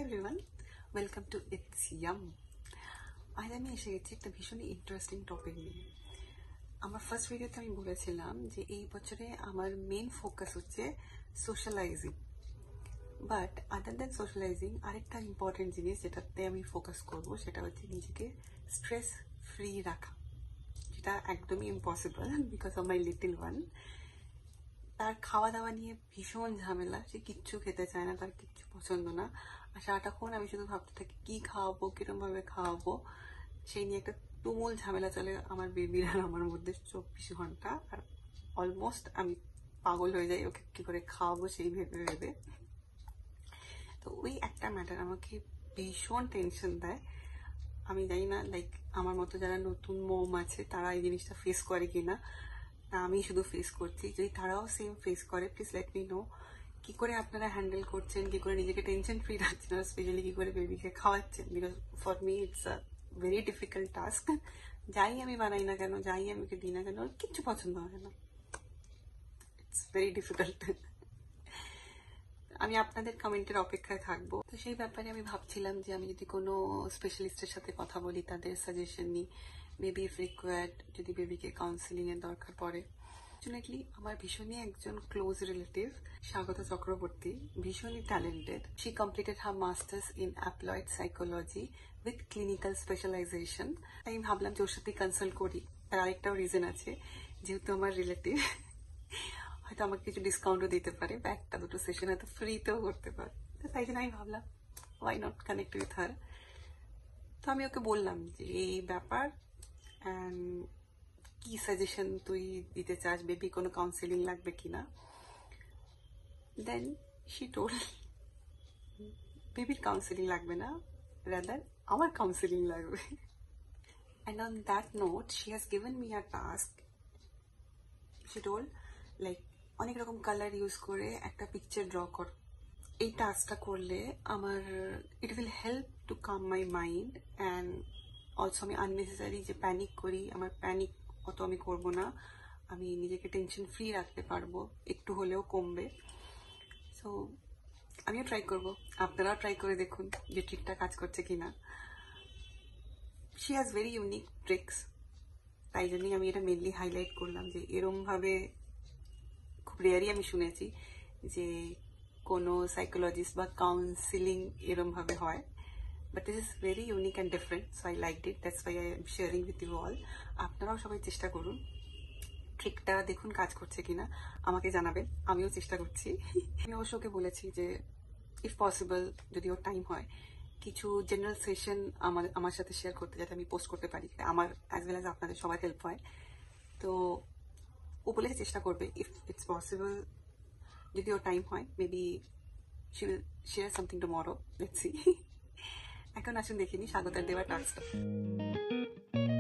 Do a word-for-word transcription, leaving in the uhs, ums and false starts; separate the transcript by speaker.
Speaker 1: everyone, welcome to EatsYum. আজ আমি এসে গেছি একটা ভীষণই ইন্টারেস্টিং টপিক নিয়ে। আমার ফার্স্ট ভিডিওতে আমি বলেছিলাম যে এই বছরে আমার মেন ফোকাস হচ্ছে socialising, but other than socialising আরেকটা ইম্পর্টেন্ট জিনিস যেটাতে আমি ফোকাস করব সেটা হচ্ছে নিজেকে স্ট্রেস ফ্রি রাখা, যেটা একদমই impossible because of my little one. তার খাওয়া দাওয়া নিয়ে ভীষণ ঝামেলা, সে কিচ্ছু খেতে চায় না, তার কিচ্ছু পছন্দ না। আর সারাটাক্ষণ আমি শুধু ভাবতে থাকি কি খাওয়াবো, কিরমভাবে খাওয়াবো, সেই নিয়ে একটা তুমুল ঝামেলা চলে আমার বেবির আর আমার মধ্যে চব্বিশ ঘন্টা। আর অলমোস্ট আমি পাগল হয়ে যাই ওকে কি করে খাওয়াবো সেই ভেবে ভেবে। তো ওই একটা ম্যাটার আমাকে ভীষণ টেনশন দেয়। আমি জানি না লাইক আমার মতো যারা নতুন মম আছে তারা এই জিনিসটা ফেস করে কিনা, না আমি শুধু ফেস করছি। যদি তারাও সেম ফেস করে প্লিজ লেট মি নো কি করে আপনারা হ্যান্ডেল করছেন, কি করে নিজেকে টেনশন ফ্রি রাখছেন, আর স্পেশালি কি করে বেবিকে খাওয়াচ্ছেন। Because for me it's a very difficult task. যাই আমি বানাই না কেন, যাই আমি ওকে দিই না কেন, ওর কিচ্ছু পছন্দ হয় না। It's very difficult. আমি আপনাদের কমেন্টের অপেক্ষায় থাকবো। তো সেই ব্যাপারে আমি ভাবছিলাম যে আমি যদি কোনো স্পেশালিস্টের সাথে কথা বলি, তাদের সাজেশন নিই, বেবি ইফ রিকোয়ার্ড, যদি বেবিকে কাউন্সিলিং এর দরকার পড়ে। ফর্চুনেটলি আমার ভীষণই একজন ক্লোজ রিলেটিভ স্বাগতা চক্রবর্তী, ভীষণই talented. She completed her masters in applied psychology with clinical specialisation. আমি ভাবলাম যে ওর সাথে কনসাল্ট করি। তার আরেকটাও রিজন আছে, যেহেতু আমার রিলেটিভ হয়তো আমাকে কিছু ডিসকাউন্টও দিতে পারে, বা একটা দুটো সেশন হয়তো ফ্রিতেও করতে পারে। তো তাই জন্য আমি ভাবলাম why not connect with her. তো আমি ওকে বললাম যে এই ব্যাপার, অ্যান্ড কি সাজেশন তুই দিতে চাস, বেবি কোনো কাউন্সিলিং লাগবে কিনা। দেন শি টোল্ড বেবির কাউন্সিলিং লাগবে না, রাদার আমার কাউন্সিলিং লাগবে। And on that note she has given me a task. She told like অনেক রকম কালার ইউজ করে একটা পিকচার ড্র কর। এই টাস্কটা করলে আমার it will help to calm my mind, and also আমি আননেসেসারি যে প্যানিক করি, আমার প্যানিক অত আমি করবো না, আমি নিজেকে টেনশন ফ্রি রাখতে পারবো, একটু হলেও কমবে। সো আমিও ট্রাই করব, আপনারাও ট্রাই করে দেখুন যে ট্রিকটা কাজ করছে কিনা। She has very unique tricks, তাই জন্যই আমি এটা মেনলি হাইলাইট করলাম যে এরমভাবে খুব রেয়ারই আমি শুনেছি যে কোনো সাইকোলজিস্ট বা কাউন্সিলিং এরমভাবে হয়। But this is very unique and different, so I liked it. That's why I am sharing with you all. আপনারাও সবাই চেষ্টা করুন, ট্রিকটা দেখুন কাজ করছে কিনা, আমাকে জানাবেন, আমিও চেষ্টা করছি। আমি অবশ্য ওকে বলেছি যে ইফ পসিবল যদি ওর টাইম হয় কিছু জেনারেল সেশন আমার আমার সাথে শেয়ার করতে, যাতে আমি পোস্ট করতে পারি, আমার অ্যাজ ওয়েল অ্যাজ আপনাদের সবার হেল্প হয়। তো ও বলেছে চেষ্টা করবে ইফ ইটস পসিবল, যদি ওর টাইম হয় maybe she will share something tomorrow, let's see. এখন আসুন দেখিনি স্বাগতার দেওয়া টাস্কটা।